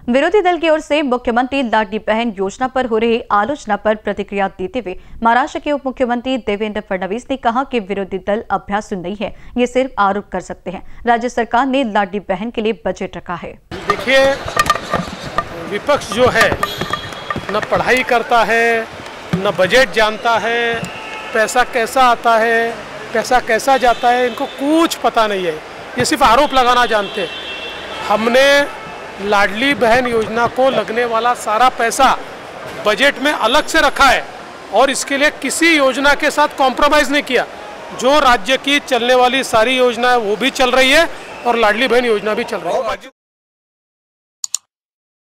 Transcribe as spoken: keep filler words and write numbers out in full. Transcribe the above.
विरोधी दल की ओर से मुख्यमंत्री लाडली बहन योजना पर हो रही आलोचना पर प्रतिक्रिया देते हुए महाराष्ट्र के उप मुख्यमंत्री देवेंद्र फडणवीस ने कहा कि विरोधी दल अभ्यासु नहीं है, ये सिर्फ आरोप कर सकते हैं। राज्य सरकार ने लाडली बहन के लिए बजट रखा है। देखिए, विपक्ष जो है न पढ़ाई करता है, न बजट जानता है, पैसा कैसा आता है, पैसा कैसा जाता है, इनको कुछ पता नहीं है। ये सिर्फ आरोप लगाना जानते हैं। हमने लाडली बहन योजना को लगने वाला सारा पैसा बजट में अलग से रखा है और इसके लिए किसी योजना के साथ कॉम्प्रोमाइज़ नहीं किया। जो राज्य की चलने वाली सारी योजना है वो भी चल रही है और लाडली बहन योजना भी चल रही है।